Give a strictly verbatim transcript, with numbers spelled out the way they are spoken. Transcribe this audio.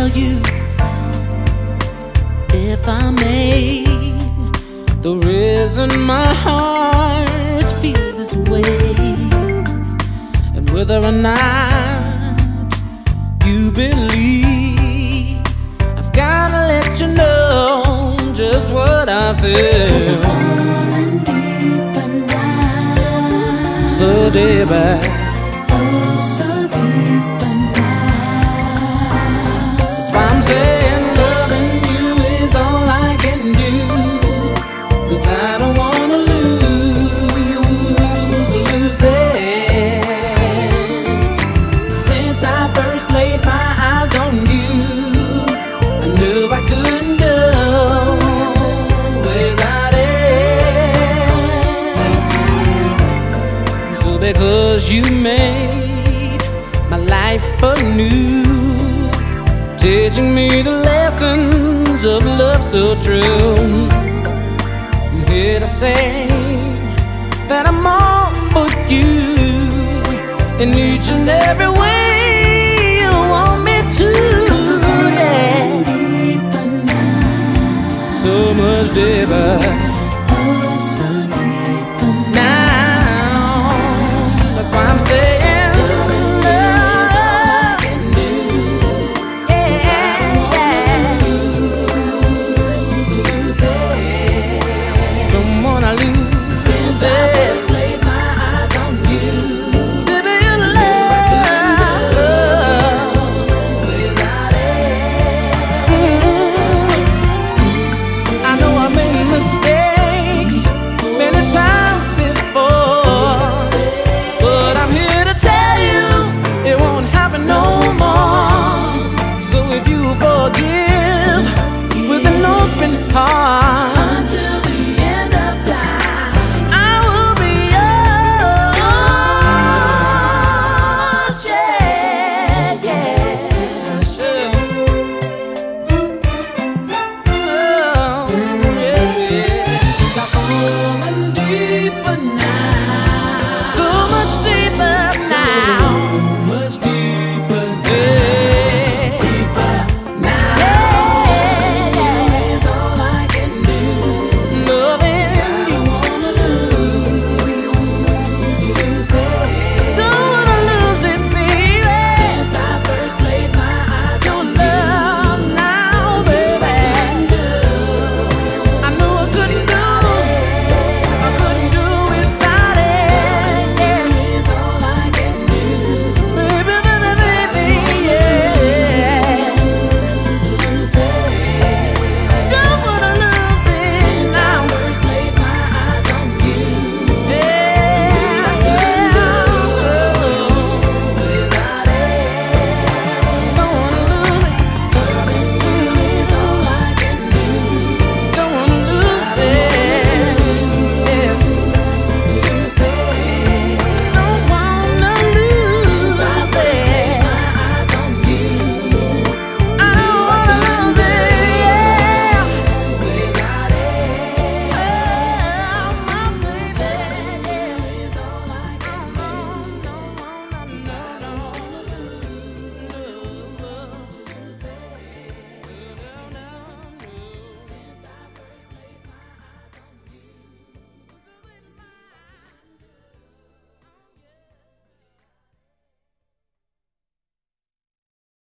you, if I may, the reason my heart feels this way, and whether or not you believe, I've gotta let you know just what I feel. 'Cause I'm falling deep and wide, so deep, I, oh so deep and wide. That's why I'm saying loving you is all I can do, 'cause I don't wanna lose, lose it. Since I first laid my eyes on you, I knew I couldn't do without it. So because you made my life anew, teaching me the lessons of love so true, I'm here to say that I'm all for you in each and every way you want me to. Yeah. So much deeper.